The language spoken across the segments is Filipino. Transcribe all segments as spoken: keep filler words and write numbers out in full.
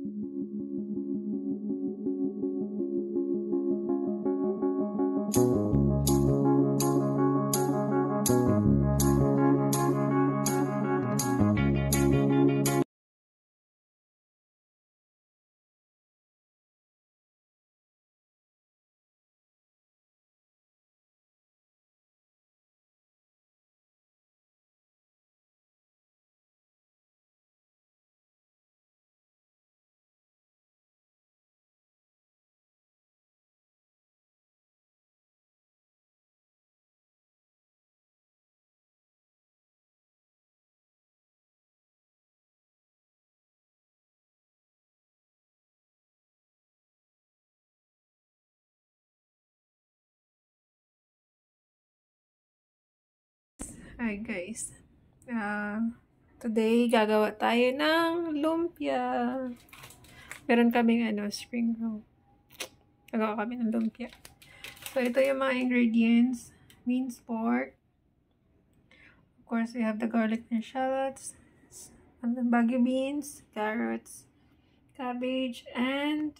Hi guys, uh, today gagawa tayo ng lumpia. Meron kaming ano, spring roll. Gagawa kami ng lumpia. So ito yung mga ingredients: minced pork, of course we have the garlic and shallots, and the bagu beans, carrots, cabbage, and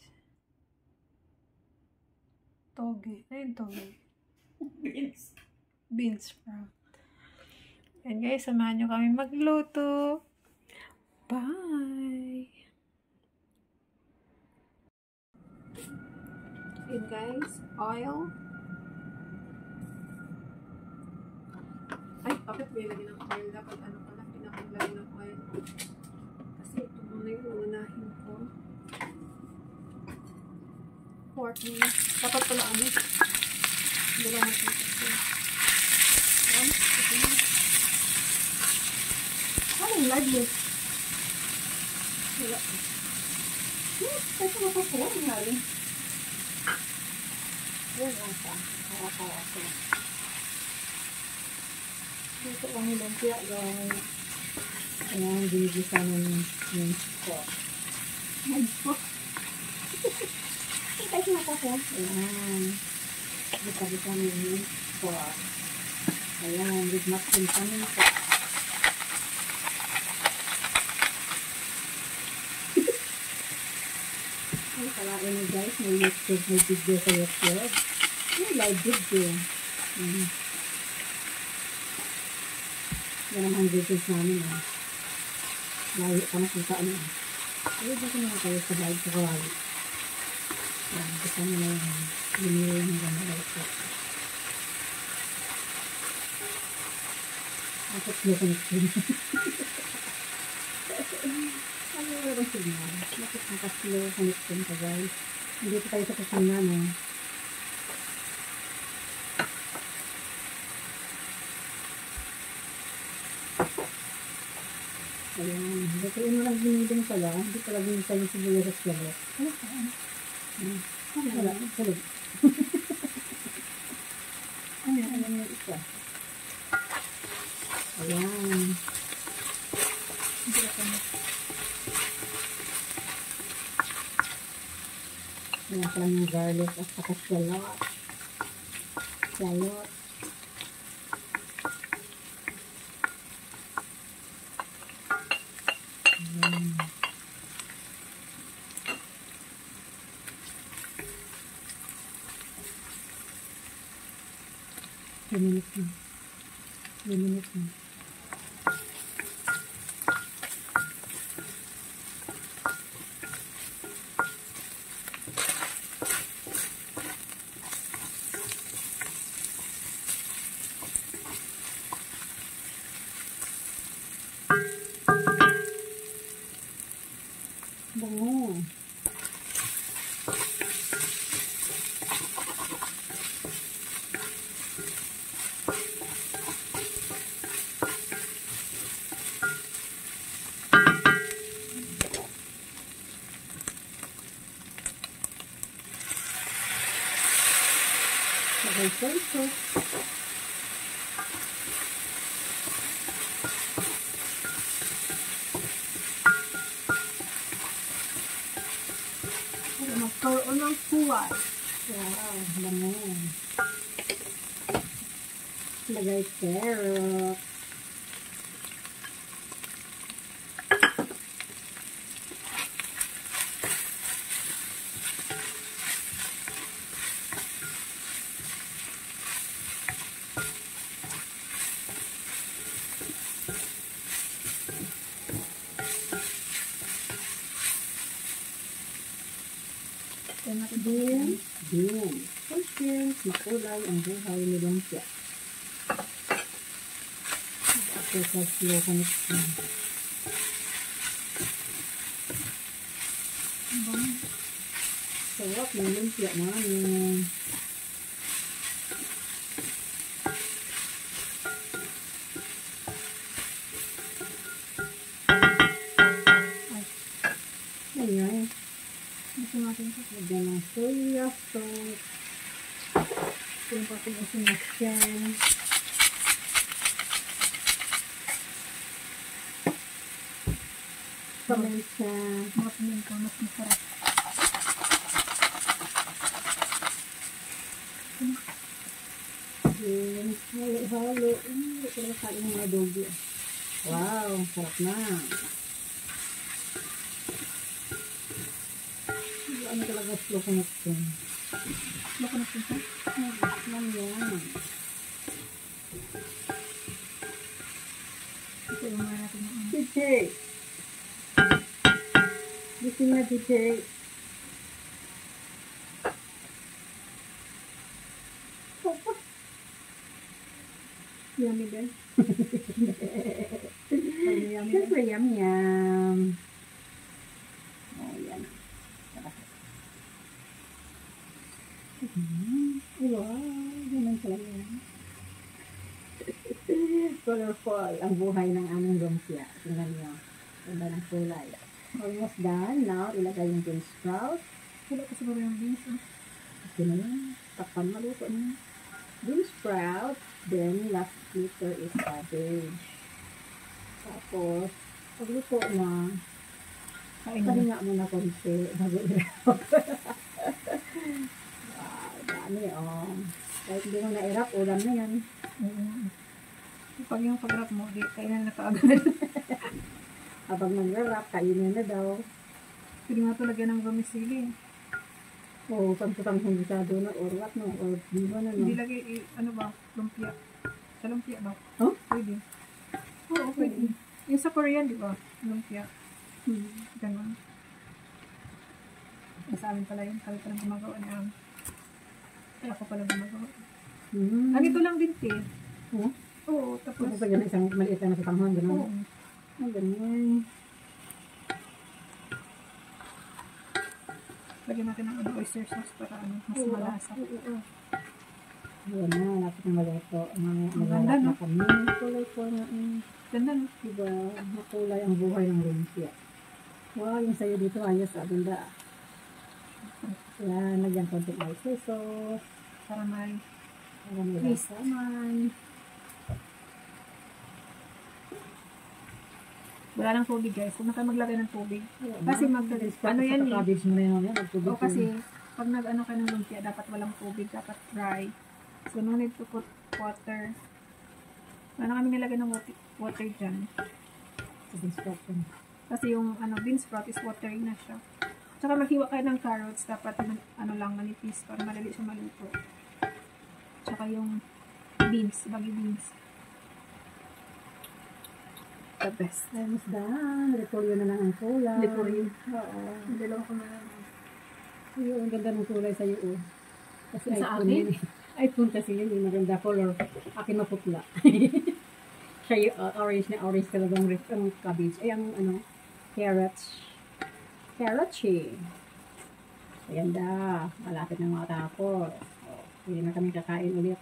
toge. Ayun, toge. Beans. Beans sprout. And guys, samahan nyo kami magluto. Bye! And guys, oil. Ay, bakit may lagyan ng oil? Dapat ano pala, pinakalagyan ng oil. Kasi ito muna yung uunahin ko. Pork meat. Dapat pala ano. Hindi lang natin ito. Yan, ito na. Ano yung live? Wala. Hmm, ito na pa po. Ang haling. Yan lang pa. Kaya-kaya ko. Dito kami lumpia guys. Ayan, binigisa ng minced pork. Minced pork? Ito yung mata ko. Ayan. Bisa-bisa ng minced pork. Ayan, bigmak din kami po. Ay, kalain mo guys, may YouTube, may video sa YouTube. May live video. Mm. Yan ang mga videos namin eh. Layo ka na kung saan eh. Ay, dito naman kayo sa live sa kawali. Yan, kita nyo na yung binili yung ganda ito. Bakit slow connection? Ano yung meron signal? Bakit naka-slow connection ka guys? Hindi ko tayo sa kusina no. Ayan, lutuin mo lang binibing pala. Hindi pala binibing yung sibuyas pala. Ano pa? Ano? Wala, salog. Ano, ano yung isa? Ayan. Hindi ako na. Ayan pala yung garlic at saka shallot. Shallot. Ayan. two minutes na. two minutes na. Bango. Sabay ko. Magkaroon ng kuway. Wow, bango. Lagay carrot. Then, natin Din, din. Constant, makulay ang buhay ni lumpia. Ako sa slow connection. Sarap ng lumpia namin. Ayan. gusto natin ito. Lagyan ng soya sauce. Yung pati yung sinasyan. Paminsa. Mga pininto, mas masarap. Then, halo-halo. Hindi ko lang kain ng mga adobo. Wow, sarap na. Ano talaga slow connection? Baka natin ito. Yan yan. Ito yung mga natin yung ano. D J! Gising na D J. Yummy din. Yummy yummy din. Siyempre, yum yum. Oh, yan. Wow, ganun pala yan. Colorful ang buhay ng aming lumpia. Tingnan nyo. Ganda ng kulay. Almost done. Now, ilagay yung bean sprout. Wala ko siguro yung beans. Ah. Ito na yan. Takpan maluto na. Bean sprout. Then, last later is cabbage. Tapos, pagluto na, Kain na. pahinga mo na konti bago i-wrap. Wow, dami oh. Kahit hindi mo na-wrap, ulam na yan. Mm-hmm. Pag yung pag-wrap mo, di kainan na kaagad. Habang nag-wrap, kainin na daw. Pwede nga ito lagyan ng vermicelli. O, pagputang humisado na, or what no, or di ba na no. Hindi lagay, eh, ano ba, lumpia. Sa lumpia ba? Huh? Pwede. Oo, pwede. Yung sa Korean, di ba? Lumpia. Hmm. Ganon. Sa amin pala yun. Kami palang gumagawa niya. Kaya ako palang gumagawa. Hmm. Ah, ito lang din, te. Huh? Oo, tapos. Tapos lagyan na isang maliit na sa tanghon, gano'n. Oo. Ah, ganyan. Lagyan natin ng ano, oyster sauce para ano, mas Oo, malasa. oo, oo. Ayan na, lapit na maluto. Mga Ang maglalap ganda, na no? kami. Kulay po na, mm, Ganda, no? diba, makulay ang buhay ng lumpia. Wow, yung sayo dito, ayos, ah, ganda. Ayan, nagyan konting oyster sauce. Para may Para may Please. lasaman. wala lang tubig, guys. Huwag na kayo maglagay ng tubig. Ayan Kasi na. mag- Ano ano yan eh. Cabbage mo na yun, yan, magtubig O kasi, yun. pag nag-ano kayo ng lumpia, dapat walang tubig, dapat dry. So, no need to put water. Wala na kami nilagay ng water, water dyan. Sa instruction. Kasi yung ano, bean sprout is watery na siya. Tsaka maghiwa kayo ng carrots, dapat man- ano lang, manipis para madali siya maluto. Tsaka yung beans, baggy beans. The best. Almost done. Repolyo na lang ang kulay. Repolyo. Oo. Dalawa ko na lang. Ayun, ang ganda ng kulay sa'yo, oh. Kasi Sa iPhone akin? yun. eh. iPhone kasi yun, yung maganda color. Akin maputla. Siya yung uh, orange na orange talagang rip ang cabbage. Ay, ang ano, carrots. Carrots eh. Ayan da. Malapit na matapos. Oh, hindi na kami kakain ulit.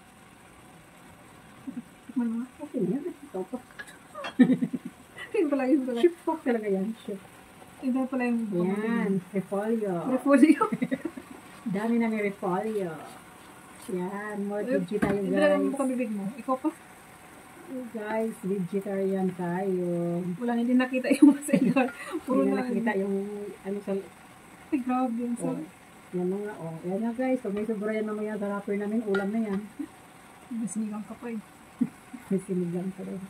Tikman mo nga. Okay na yan. Ito pa. Yun pala, yun pala. Chip pork talaga yan. Chip. Yun pala yung Yan. Repolyo. Repolyo. Dami na ni repolyo. Yan. More Eh, veggie tayo, Hindi lang guys. mo bibig mo. Ikaw pa. Guys, vegetarian tayo. Wala na din nakita yung masagal. Puro Hindi na. na nakita yung ano sa... Ay, grabe yun. So, Oh, yan na nga, oh. Yan na guys. Pag may sobra yan mamaya sa wrapper namin, ulam na yan. nasinigang ka pa eh. May sinigang pa rin.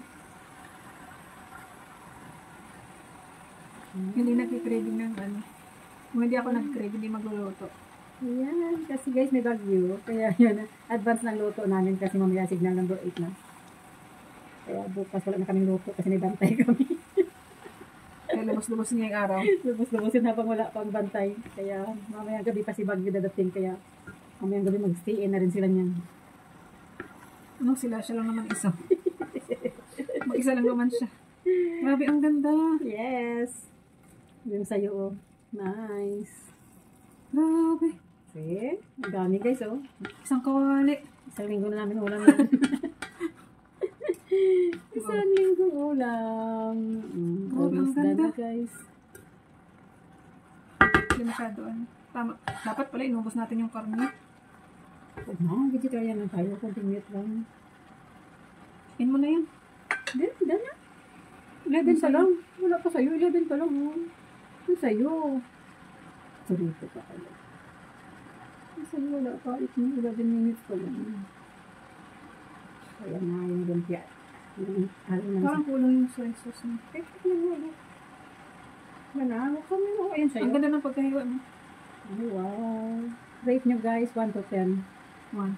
Hindi nagkikraving ng ano. Kung hindi ako nag-crave, hindi magluluto. Ayan, kasi guys may bagyo. Kaya yun, advance ng luto namin kasi mamaya signal number eight na. Kaya bukas wala na kaming luto kasi may bantay kami. Kaya lumos-lumos niya yung araw. Lubos-lubosin habang wala pang bantay. Kaya mamayang gabi pa si Bagyo dadating. Kaya mamayang gabi mag-stay in na rin sila niyan. Ano sila? Siya lang naman isa. Mag-isa lang naman siya. Grabe, ang ganda. Yes. Yung sa'yo, oh. Nice. Grabe. See? Ang dami guys, oh. Isang kawali. Isang linggo na namin ulam yan. Isang linggo ulam. Mm, Oh, ang almost done ganda. na, guys. Hindi masyado ano. Tama. Dapat pala inubos natin yung karne. Huwag na, vegetarian na tayo. Kunting meat lang. In mo na yan. Hindi, hindi na. eleven pa lang. Wala pa sa'yo. eleven pa lang, oh. Ano sa'yo? Turito pa kayo. Sa'yo wala pa. eleven minutes pa lang. Kaya na yung lumpia. Yung alin lang. Parang kulang yung soy sauce mo. Eh, tignan mo, ano? Manalo kami, oh. Ayan sa'yo. Ang ganda ng pagkahiwa mo. Ay, wow. Rate nyo guys, one to ten. One.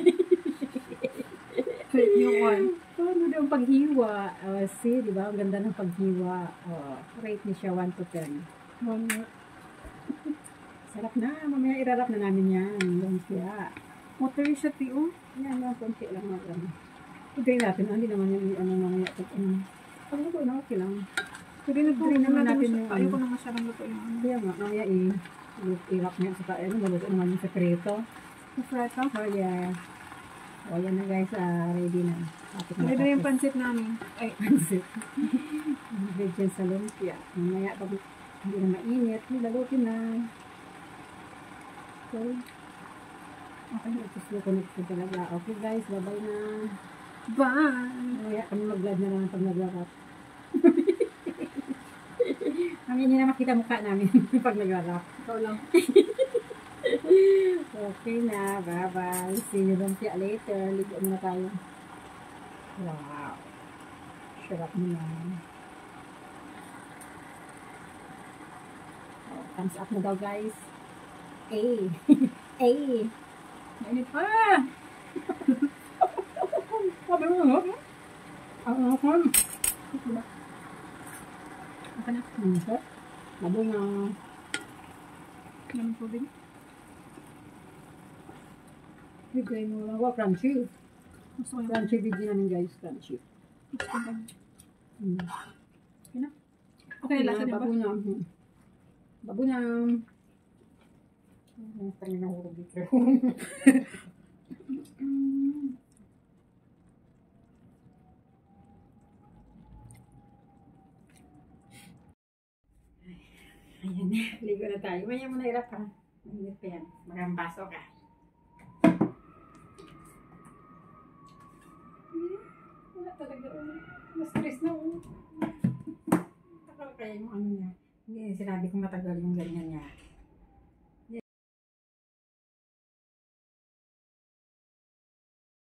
Rate yung one. Paano daw ang paghiwa? Uh, see, di ba? Ang ganda ng paghiwa. Uh, rate niya siya one to ten. One nga. Sarap na. Mamaya irarap na namin yan. Lumpia. Watery siya, tiyo. Yan lang, konti lang. lang. Pagkain natin, ah, hindi naman yung ano mamaya. Um, pag luto na, okay lang. Pwede na to. Pwede naman natin Masya- yung ano. Ayoko na masyadong luto yung ano. Kaya nga, mamaya i irap niya sa ano, maluto naman yung sekreto. Masarap. Oh, yeah. O, yan na guys, ah, ready na. Tapos Pwede na yung pansit namin. Ay, pansit. Ingredients sa lumpia. Mamaya, pag hindi na mainit, nilalutin na. So, okay, ito connect ko talaga. Okay guys, bye-bye na. bye! Mamaya kami mag-vlog na naman pag naglarap. Mamaya nyo na makita mukha namin pag naglarap. Ikaw lang. Okay na, bye-bye. See you lumpia later. Ligo muna tayo. Wow. Sarap naman. Oh, thumbs up na daw guys. A. A. Mainit pa! Sabi mo nga. Ang akon. Diba? Aka na. Hmm, sir. Labo nga. Namin po din. Bigay mo lang. Wow, crunchy. Gusto ko yung Crunchy video namin guys. Crunchy. gusto ko yung Hmm. Okay na. Okay na, lasa din ba? Babo na. Hmm. Babo na. Ang pang nahulog dito. Ayan na. Ligo na tayo. Maya mo na hirap ka. Mahirap pa yan. Magambaso ka. Wala talaga. Mas-stress na. Takal kaya yung ano niya. Hindi, sinabi kong matagal yung ganyan niya.